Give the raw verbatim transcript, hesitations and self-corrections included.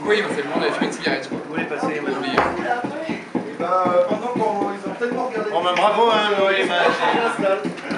Oui, c'est le monde avait fumé une cigarette, quoi. Vous voulez passer, On a oublié. Et bah, pendant qu'ils ont tellement regardé... Bon, ben bravo, hein, Noël et Magie.